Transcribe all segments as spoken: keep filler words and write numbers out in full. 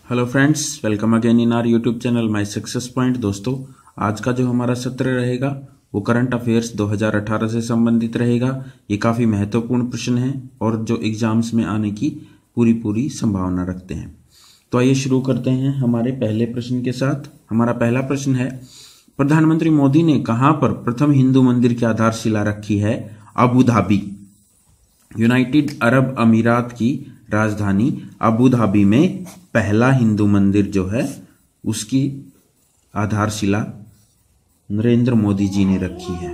Hello friends, welcome again in our YouTube channel my success point. दोस्तों, आज का जो हमारा सत्र रहेगा वो करंट अफेयर्स दो हज़ार अठारह से संबंधित रहेगा। ये काफ़ी महत्वपूर्ण प्रश्न है और जो एग्जाम्स में आने की पूरी पूरी संभावना रखते हैं। तो आइए शुरू करते हैं हमारे पहले प्रश्न के साथ। हमारा पहला प्रश्न है, प्रधानमंत्री मोदी ने कहाँ पर प्रथम हिंदू मंदिर की आधारशिला रखी है? Abu Dhabi. यूनाइटेड अरब अमीरात की राजधानी अबू धाबी में पहला हिंदू मंदिर जो है उसकी आधारशिला नरेंद्र मोदी जी ने रखी है।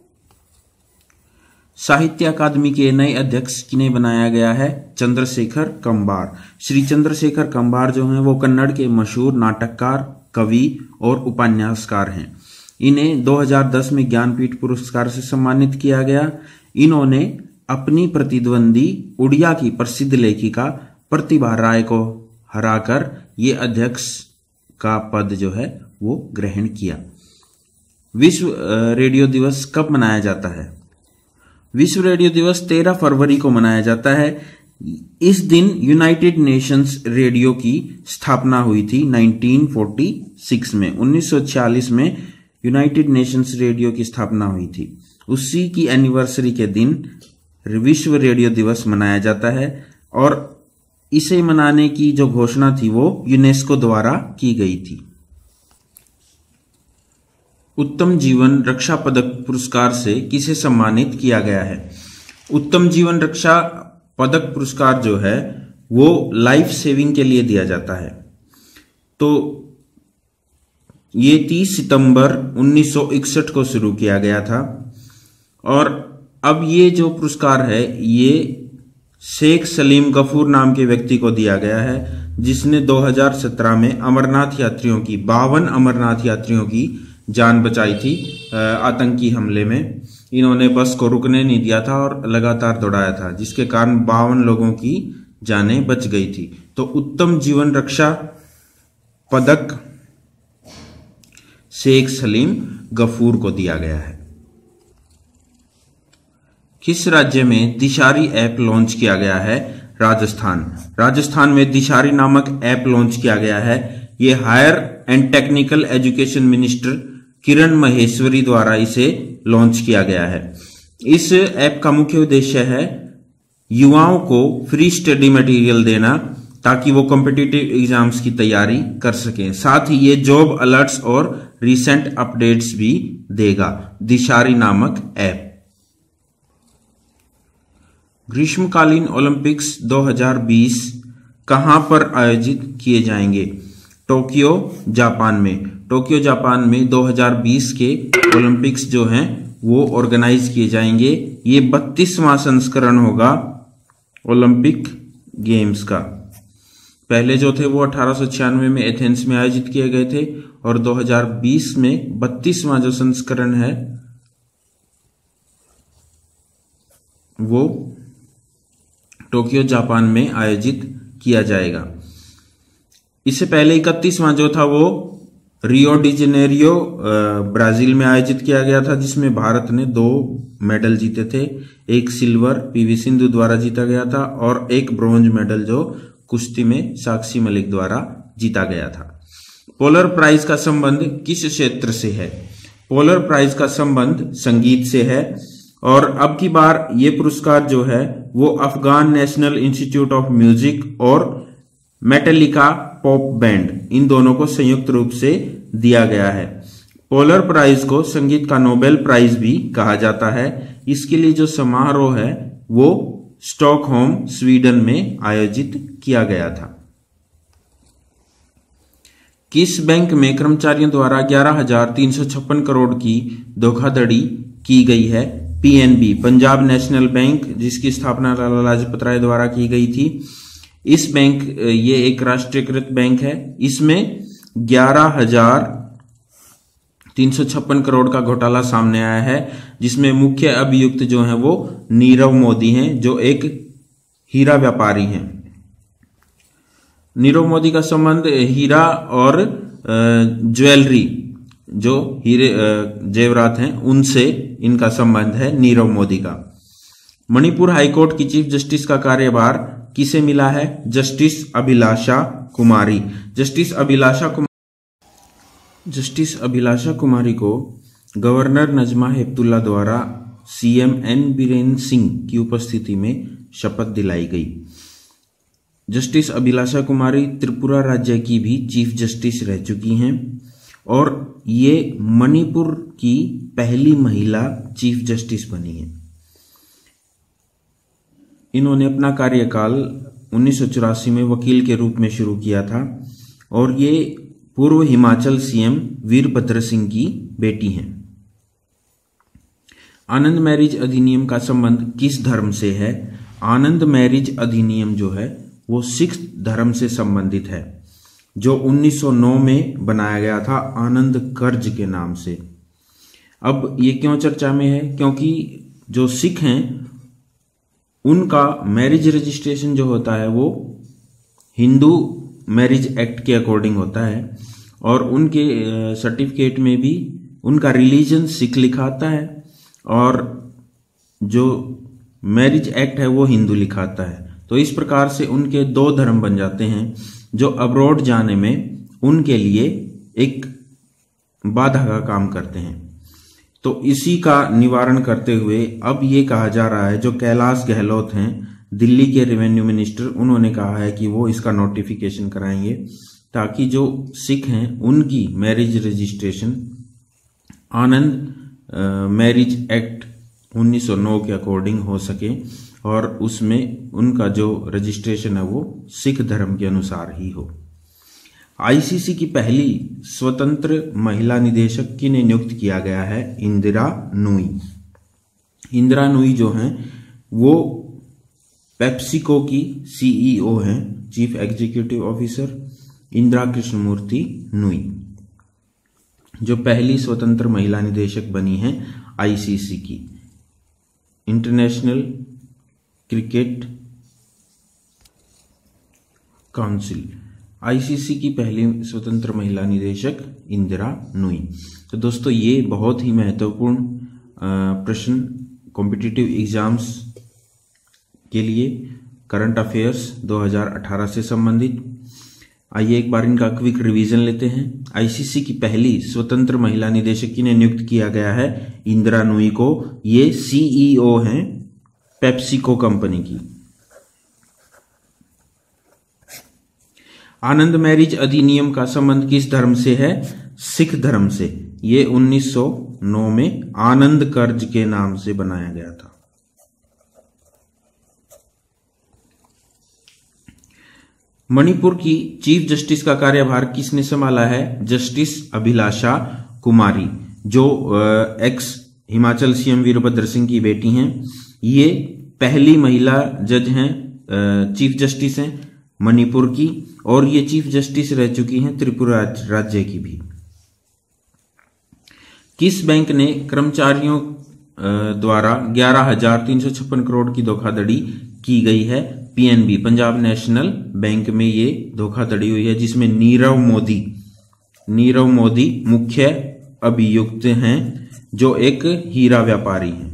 साहित्य अकादमी के नए अध्यक्ष किन्हें बनाया गया है? चंद्रशेखर कंबार। श्री चंद्रशेखर कंबार जो हैं वो कन्नड़ के मशहूर नाटककार, कवि और उपन्यासकार हैं। इन्हें दो हज़ार दस में ज्ञानपीठ पुरस्कार से सम्मानित किया गया। इन्होंने अपनी प्रतिद्वंदी उड़िया की प्रसिद्ध लेखिका प्रतिभा राय को हराकर ये अध्यक्ष का पद जो है वो ग्रहण किया। विश्व रेडियो दिवस कब मनाया जाता है? विश्व रेडियो दिवस तेरह फरवरी को मनाया जाता है। इस दिन यूनाइटेड नेशंस रेडियो की स्थापना हुई थी उन्नीस सौ छियालीस में। उन्नीस सौ छियालीस में यूनाइटेड नेशंस रेडियो की स्थापना हुई थी। उसी की एनिवर्सरी के दिन विश्व रेडियो दिवस मनाया जाता है और इसे मनाने की जो घोषणा थी वो यूनेस्को द्वारा की गई थी। उत्तम जीवन रक्षा पदक पुरस्कार से किसे सम्मानित किया गया है? उत्तम जीवन रक्षा पदक पुरस्कार जो है वो लाइफ सेविंग के लिए दिया जाता है। तो ये तीस सितंबर उन्नीस सौ इकसठ को शुरू किया गया था और अब ये जो पुरस्कार है ये शेख सलीम गफूर नाम के व्यक्ति को दिया गया है, जिसने दो हज़ार सत्रह में अमरनाथ यात्रियों की बावन अमरनाथ यात्रियों की जान बचाई थी आतंकी हमले में। इन्होंने बस को रुकने नहीं दिया था और लगातार दौड़ाया था, जिसके कारण बावन लोगों की जानें बच गई थी। तो उत्तम जीवन रक्षा पदक शेख सलीम गफूर को दिया गया है। किस राज्य में दिशारी ऐप लॉन्च किया गया है? राजस्थान। राजस्थान में दिशारी नामक ऐप लॉन्च किया गया है। ये higher and technical education minister Kiran Maheshwari द्वारा इसे लॉन्च किया गया है। इस ऐप का मुख्य उद्देश्य है युवाओं को फ्री स्टडी मटेरियल देना ताकि वो कॉम्पिटिटिव एग्जाम्स की तैयारी कर सकें। साथ ही ये जॉब अलर्ट्स और रिसेंट अपडेट्स भी देगा। दिशारी नामक ऐप। ग्रीष्मकालीन ओलंपिक्स दो हज़ार बीस कहां पर आयोजित किए जाएंगे? टोक्यो जापान में। टोक्यो जापान में दो हज़ार बीस के ओलंपिक्स जो हैं वो ऑर्गेनाइज किए जाएंगे। ये बत्तीसवां संस्करण होगा ओलंपिक गेम्स का। पहले जो थे वो अठारह सौ छियानवे में एथेंस में आयोजित किए गए थे और दो हज़ार बीस में बत्तीसवां जो संस्करण है वो टोक्यो जापान में आयोजित किया जाएगा। इससे पहले इकतीसवां जो था वो रियो डी जेनेरियो ब्राजील में आयोजित किया गया था, जिसमें भारत ने दो मेडल जीते थे। एक सिल्वर पीवी सिंधु द्वारा जीता गया था और एक ब्रोंज मेडल जो कुश्ती में साक्षी मलिक द्वारा जीता गया था। पोलर प्राइज का संबंध किस क्षेत्र से है? पोलर प्राइज का संबंध संगीत से है और अब की बार ये पुरस्कार जो है वो Afghan national institute of music और मेटालिका पॉप बैंड इन दोनों को संयुक्त रूप से दिया गया है। पोलर प्राइज को संगीत का नोबेल प्राइज भी कहा जाता है। इसके लिए जो समारोह है वो स्टॉकहोम स्वीडन में आयोजित किया गया था। किस बैंक में कर्मचारियों द्वारा ग्यारह हजार तीन सौ छप्पन करोड़ की धोखाधड़ी की गई है? पीएनबी, पंजाब नेशनल बैंक, जिसकी स्थापना लाला लाजपत राय द्वारा की गई थी। इस बैंक ये एक राष्ट्रीयकृत बैंक है। इसमें ग्यारह हजार तीन सौ छप्पन करोड़ का घोटाला सामने आया है, जिसमें मुख्य अभियुक्त जो हैं वो नीरव मोदी हैं, जो एक हीरा व्यापारी हैं। नीरव मोदी का संबंध हीरा और ज्वेलरी जो हीरे जेवरात हैं उनसे इनका संबंध है नीरव मोदी का। मणिपुर हाईकोर्ट की चीफ जस्टिस का कार्यभार किसे मिला है? Justice Abhilasha Kumari. Justice Abhilasha Kumari justice Abhilasha Kumari को गवर्नर नजमा हेपतुल्ला द्वारा सीएम एन बीरेन सिंह की उपस्थिति में शपथ दिलाई गई। जस्टिस अभिलाषा कुमारी त्रिपुरा राज्य की भी चीफ जस्टिस रह चुकी हैं और ये मणिपुर की पहली महिला चीफ जस्टिस बनी है। इन्होंने अपना कार्यकाल उन्नीस सौ चौरासी में वकील के रूप में शुरू किया था और ये पूर्व हिमाचल सीएम वीरभद्र सिंह की बेटी हैं। आनंद मैरिज अधिनियम का संबंध किस धर्म से है? आनंद मैरिज अधिनियम जो है वो सिख धर्म से संबंधित है, जो उन्नीस सौ नौ में बनाया गया था आनंद कर्ज के नाम से। अब ये क्यों चर्चा में है? क्योंकि जो सिख हैं उनका मैरिज रजिस्ट्रेशन जो होता है वो हिंदू मैरिज एक्ट के अकॉर्डिंग होता है और उनके सर्टिफिकेट में भी उनका रिलीजन सिख लिखा आता है और जो मैरिज एक्ट है वो हिंदू लिखा आता है। तो इस प्रकार से उनके दो धर्म बन जाते हैं जो अब्रॉड जाने में उनके लिए एक बाधा का काम करते हैं। तो इसी का निवारण करते हुए अब ये कहा जा रहा है, जो कैलाश गहलोत हैं दिल्ली के रेवेन्यू मिनिस्टर, उन्होंने कहा है कि वो इसका नोटिफिकेशन कराएंगे ताकि जो सिख हैं उनकी marriage registration Anand marriage act उन्नीस सौ नौ के अकॉर्डिंग हो सके और उसमें उनका जो रजिस्ट्रेशन है वो सिख धर्म के अनुसार ही हो। आईसीसी की पहली स्वतंत्र महिला निदेशक किन्हें नियुक्त किया गया है? इंदिरा नूई। इंदिरा नूई जो हैं वो पेप्सिको की सीईओ हैं, chief executive officer Indira Krishnamurthy Nooyi, जो पहली स्वतंत्र महिला निदेशक बनी हैं आईसीसी की, इंटरनेशनल क्रिकेट काउंसिल। आईसीसी की पहली स्वतंत्र महिला निदेशक इंदिरा नूई। तो दोस्तों ये बहुत ही महत्वपूर्ण प्रश्न कॉम्पिटिटिव एग्जाम्स के लिए करंट अफेयर्स दो हज़ार अठारह से संबंधित। आइए एक बार इनका क्विक रिवीजन लेते हैं। आईसीसी की पहली स्वतंत्र महिला निदेशक किन्हें नियुक्त किया गया है? इंदिरा नूई को। ये सीईओ हैं पेप्सिको कंपनी की। आनंद मैरिज अधिनियम का संबंध किस धर्म से है? सिख धर्म से। ये उन्नीस सौ नौ में आनंद कर्ज के नाम से बनाया गया था। मणिपुर की चीफ जस्टिस का कार्यभार किसने संभाला है? जस्टिस अभिलाषा कुमारी, जो एक्स हिमाचल सीएम वीरभद्र सिंह की बेटी हैं। ये पहली महिला जज हैं, चीफ जस्टिस हैं मणिपुर की, और ये चीफ जस्टिस रह चुकी हैं त्रिपुरा राज्य की भी। किस बैंक ने कर्मचारियों द्वारा ग्यारह हजार तीन सौ छप्पन करोड़ की धोखाधड़ी की गई है? पीएनबी, पंजाब नेशनल बैंक में ये धोखाधड़ी हुई है, जिसमें नीरव मोदी नीरव मोदी मुख्य अभियुक्त हैं, जो एक हीरा व्यापारी हैं।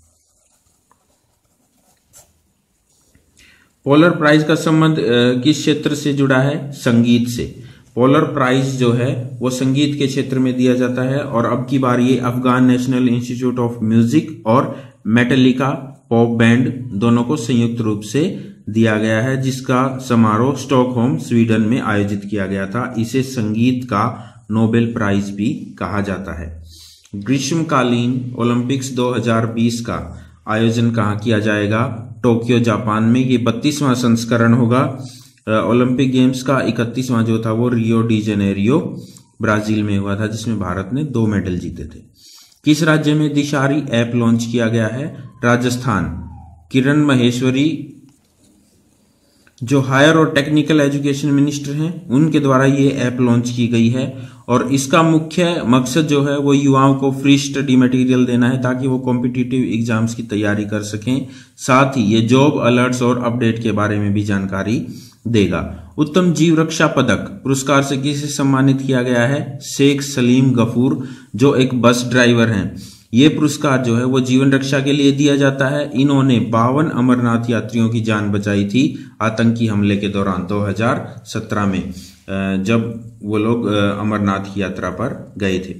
पोलर प्राइज का संबंध किस क्षेत्र से जुड़ा है? संगीत से। पोलर प्राइज जो है वो संगीत के क्षेत्र में दिया जाता है और अब की बार ये Afghan national institute of music और मेटालिका पॉप बैंड दोनों को संयुक्त रूप से दिया गया है, जिसका समारोह स्टॉकहोम स्वीडन में आयोजित किया गया था। इसे संगीत का नोबेल प्राइज भी कहा जाता है। ग्रीष्मकालीन ओलंपिक्स दो हज़ार बीस का आयोजन कहाँ किया जाएगा? टोक्यो, जापान में। ये बत्तीसवां संस्करण होगा। ओलंपिक गेम्स का इकतीसवां जो था वो रियो डी जेनेरियो ब्राजील में हुआ था, जिसमें भारत ने दो मेडल जीते थे। किस राज्य में दिशारी ऐप लॉन्च किया गया है? राजस्थान। किरण महेश्वरी जो हायर और टेक्निकल एजुकेशन मिनिस्टर हैं उनके द्वारा ये ऐप लॉन्च की गई है और इसका मुख्य मकसद जो है वो युवाओं को फ्री स्टडी मटेरियल देना है ताकि वो कॉम्पिटिटिव एग्जाम्स की तैयारी कर सकें। साथ ही ये जॉब अलर्ट्स और अपडेट के बारे में भी जानकारी देगा। उत्तम जीव रक्षा पदक पुरस्कार से किसे सम्मानित किया गया है? शेख सलीम गफूर, जो एक बस ड्राइवर हैं। ये पुरस्कार जो है वो जीवन रक्षा के लिए दिया जाता है। इन्होंने बावन अमरनाथ यात्रियों की जान बचाई थी आतंकी हमले के दौरान दो हज़ार सत्रह में, जब वो लोग अमरनाथ की यात्रा पर गए थे।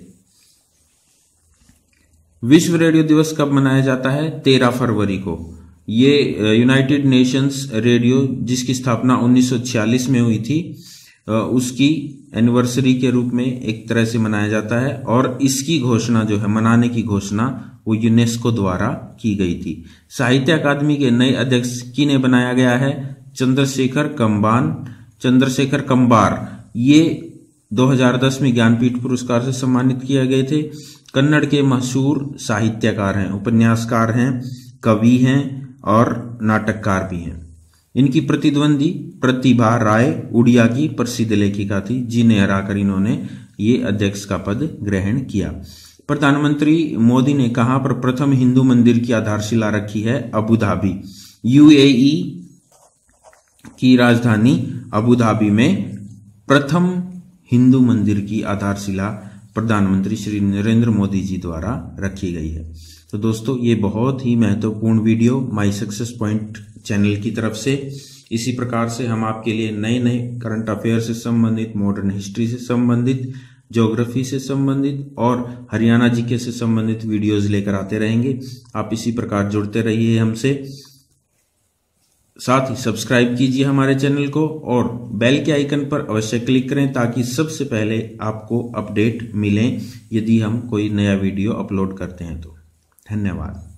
विश्व रेडियो दिवस कब मनाया जाता है? तेरह फरवरी को। ये यूनाइटेड नेशंस रेडियो, जिसकी स्थापना उन्नीस सौ छियालीस में हुई थी, उसकी एनिवर्सरी के रूप में एक तरह से मनाया जाता है। और इसकी घोषणा जो है, मनाने की घोषणा, वो यूनेस्को द्वारा की गई थी। साहित्य अकादमी के नए अध्यक्ष किन्हें बनाया गया है? चंद्रशेखर कंबान चंद्रशेखर कंबार। ये दो हज़ार दस में ज्ञानपीठ पुरस्कार से सम्मानित किए गए थे। कन्नड़ के मशहूर साहित्यकार हैं, उपन्यासकार हैं, कवि हैं और नाटककार भी हैं। इनकी प्रतिद्वंदी प्रतिभा राय उड़िया की प्रसिद्ध लेखिका थी, जिन्हें हराकर इन्होंने ये अध्यक्ष का पद ग्रहण किया। प्रधानमंत्री मोदी ने कहां पर प्रथम हिंदू मंदिर की आधारशिला रखी है? Abu Dhabi. यूएई की राजधानी अबू धाबी में प्रथम हिंदू मंदिर की आधारशिला प्रधानमंत्री श्री नरेंद्र मोदी जी द्वारा रखी गई है। तो दोस्तों, ये बहुत ही महत्वपूर्ण video my success point channel की तरफ से। इसी प्रकार से हम आपके लिए नए नए करंट अफेयर से संबंधित, मॉडर्न हिस्ट्री से संबंधित, ज्योग्राफी से संबंधित और हरियाणा जीके से संबंधित वीडियोस लेकर आते रहेंगे। आप इसी प्रकार जुड़ते रहिए हमसे। साथ ही सब्सक्राइब कीजिए हमारे चैनल को और बेल के आइकन पर अवश्य क्लिक करें, ताकि सबसे पहले आपको अपडेट मिलें यदि हम कोई नया वीडियो अपलोड करते हैं तो। धन्यवाद।